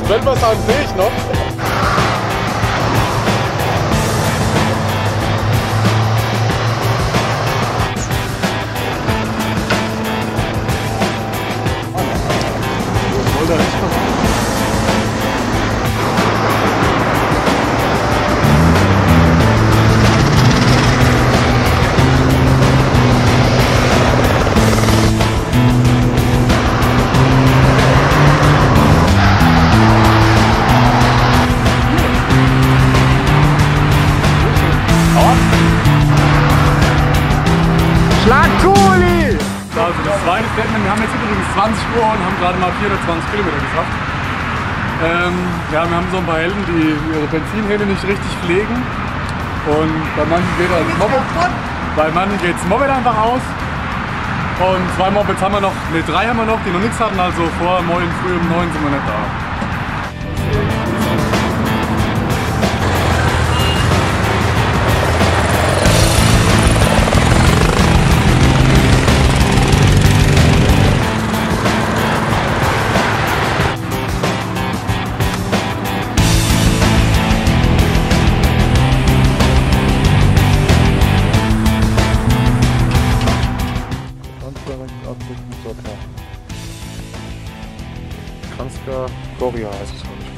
Weltmeister sehe ich noch. Schlagkuli! Also das zweite Statement, wir haben jetzt übrigens 20 Uhr und haben gerade mal 420 Kilometer geschafft. Ja, wir haben so ein paar Helden, die ihre Benzinhähne nicht richtig pflegen. Und bei manchen geht das Moped, bei manchen geht das Moped einfach aus. Und 2 Mopeds haben wir noch, ne 3 haben wir noch, die noch nichts hatten, also vor morgen früh um 9 sind wir nicht da. Kranjska Goria heißt es, glaube ich.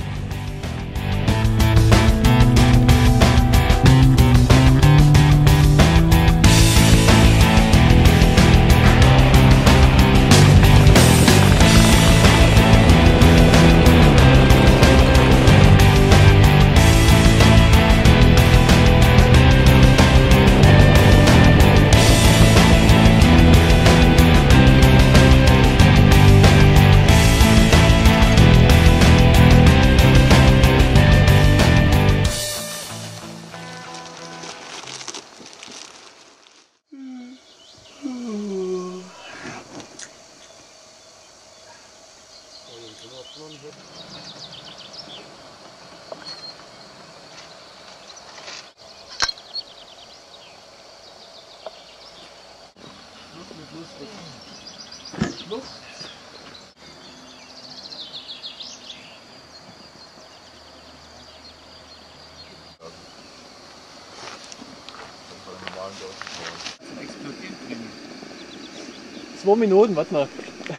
Zwei Minuten, warte mal.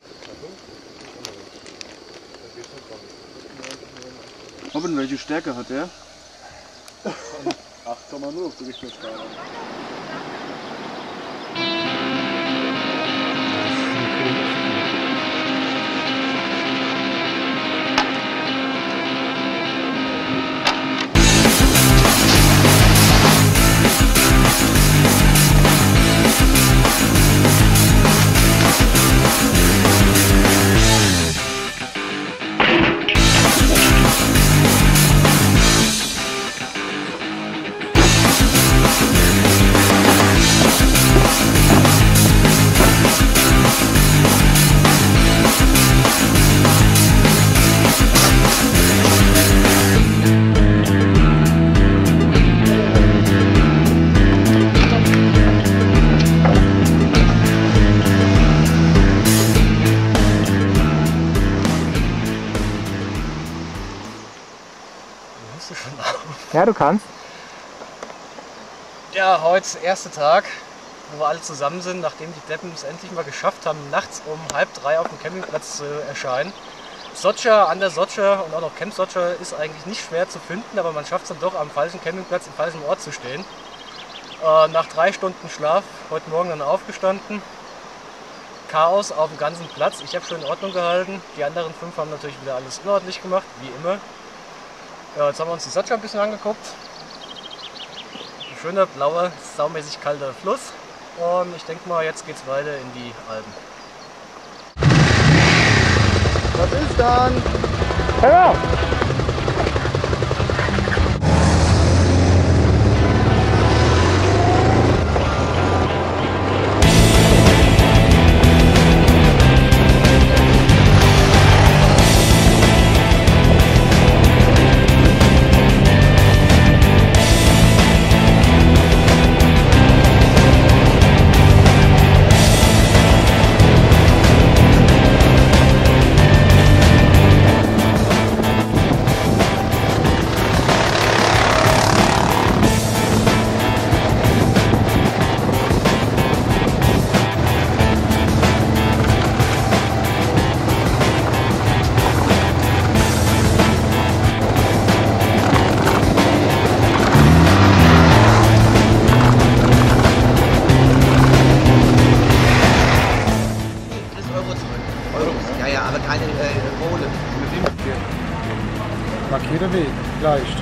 Robin, welche Stärke hat der? 8,0 auf der Richtungsskala. Ja, du kannst. Ja, heute ist der erste Tag, wo wir alle zusammen sind, nachdem die Deppen es endlich mal geschafft haben, nachts um 2:30 auf dem Campingplatz zu erscheinen. Sotscha, an der Sotscha und auch noch Camp Sotscha ist eigentlich nicht schwer zu finden, aber man schafft es dann doch am falschen Campingplatz, im falschen Ort zu stehen. Nach 3 Stunden Schlaf, heute Morgen dann aufgestanden. Chaos auf dem ganzen Platz. Ich habe schon in Ordnung gehalten. Die anderen 5 haben natürlich wieder alles unordentlich gemacht, wie immer. Ja, jetzt haben wir uns die Sotscha ein bisschen angeguckt. Ein schöner, blauer, saumäßig kalter Fluss. Und ich denke mal, jetzt geht's weiter in die Alpen. Was ist dann? Ja. ja, aber keine Kohle. Mit dem markieren. Markiere Weg, leicht.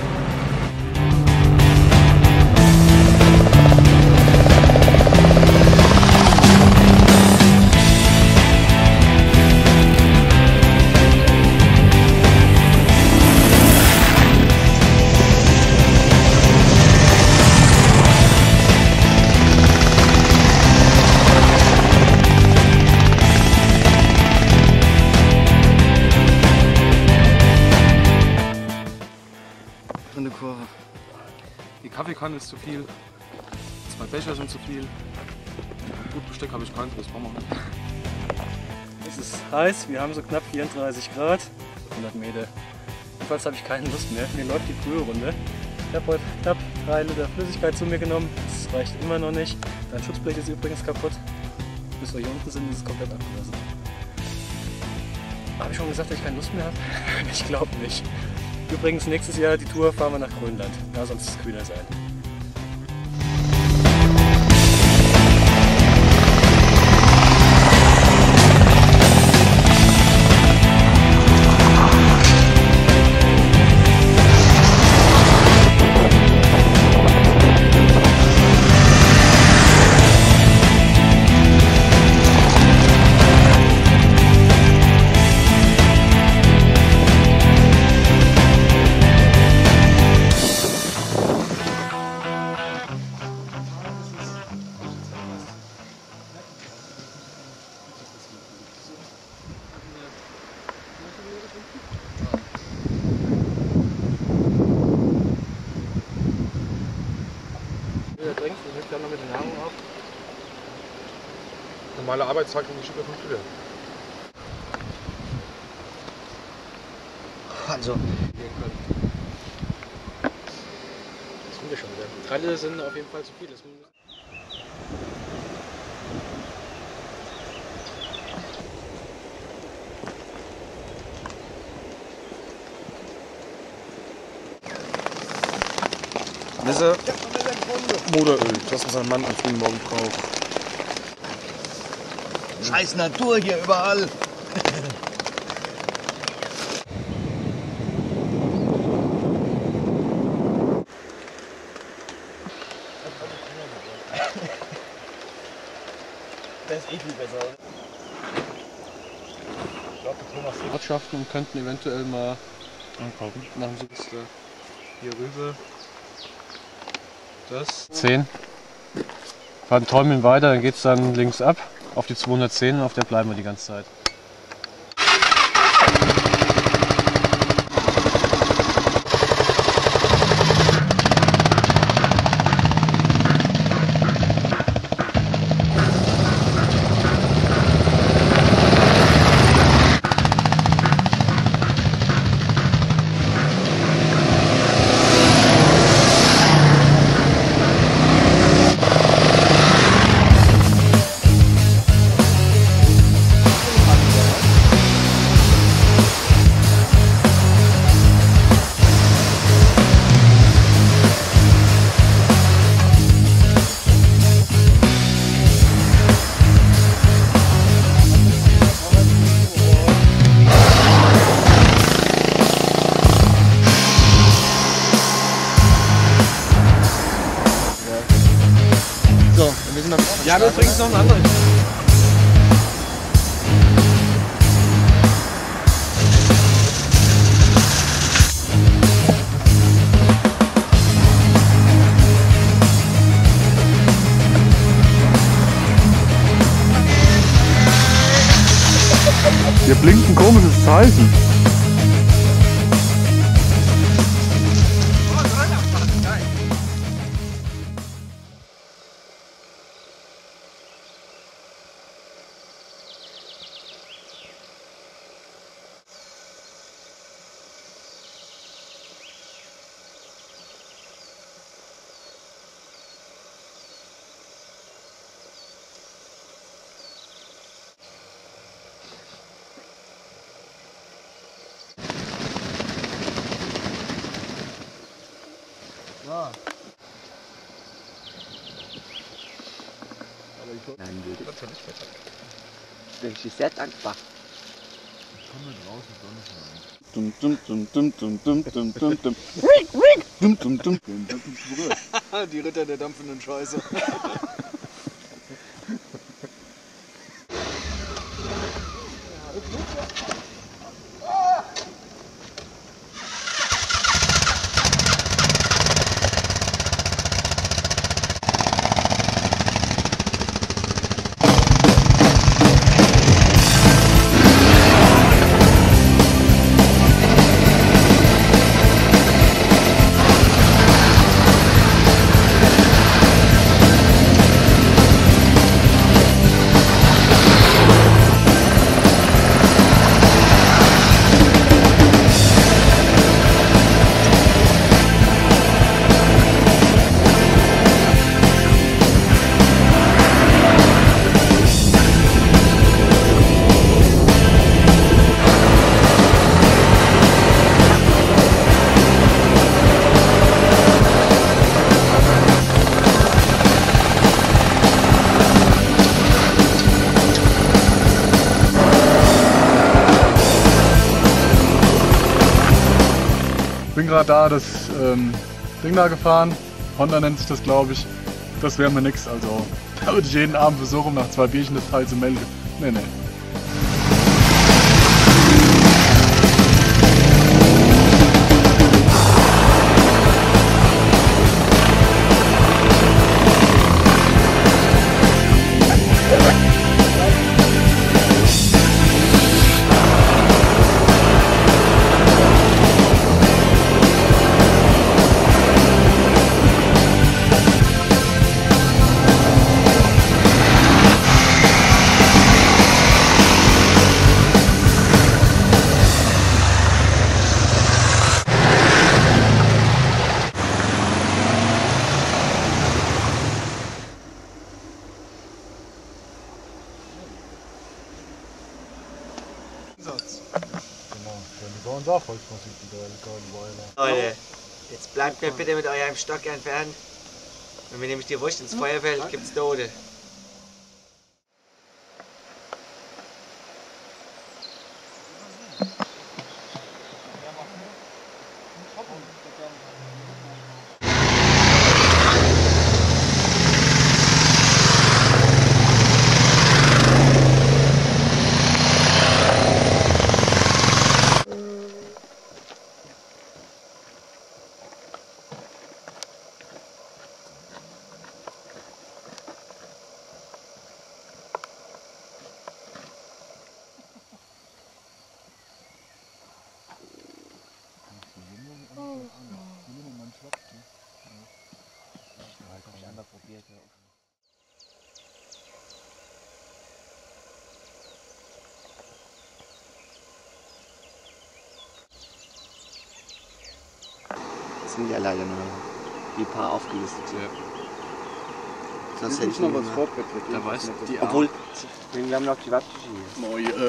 Eine Kurve. Die Kaffeekanne ist zu viel. 2 Becher sind zu viel. Gut, Besteck habe ich keins, das brauchen wir nicht. Es ist heiß, wir haben so knapp 34 Grad, 100 Meter. Jedenfalls habe ich keine Lust mehr, mir läuft die Brührunde. Ich habe heute knapp 3 Liter Flüssigkeit zu mir genommen, das reicht immer noch nicht. Dein Schutzblech ist übrigens kaputt. Bis wir hier unten sind, ist es komplett abgerissen. Habe ich schon gesagt, dass ich keine Lust mehr habe? Ich glaube nicht. Übrigens, nächstes Jahr die Tour fahren wir nach Grönland. Da soll es kühler sein. Ich möchte noch mit der Nahrung auf. Normale Arbeitstag in die Schippe 5 Liter. Also, Das sind wir schon wieder. 3 Liter sind auf jeden Fall zu viel. Das Nisse, Motoröl, das was ein Mann am frühen Morgen braucht. scheiß Natur hier überall. Das ist eh viel besser. Ich glaube, Thomas Ortschaften und könnten eventuell mal ankaufen. Nach dem Silvester. Hier rüber. Das 10. Fahren Träumen weiter, dann geht es dann links ab auf die 210 und auf der bleiben wir die ganze Zeit. Ja, wir übrigens noch einen anderen. Hier blinkt ein komisches Zeichen. Nein, natürlich. Bin ich sehr dankbar. Dum, dum, dum, dum, dum, dum, dum, dum, dum. Dum, dum, dum. Die Ritter der dampfenden Scheiße. Bin gerade da das Ding da gefahren, Honda nennt sich das, glaube ich. Das wäre mir nix, also da würde ich jeden Abend versuchen, nach 2 Bierchen das Teil zu melden. Nee. Leute, jetzt bleibt mir bitte mit eurem Stock entfernt. Wenn mir nämlich die Wurst ins Feuer fällt, gibt's Tote. Das sind ja leider nur die paar aufgelistet. Ja. Das hätte ich noch was vorbereitet. Da weißt du, Obwohl, wir haben noch die Wattküche hier. Neu,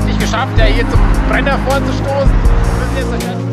endlich geschafft, ja hier zum Brenner vorzustoßen. Wir müssen jetzt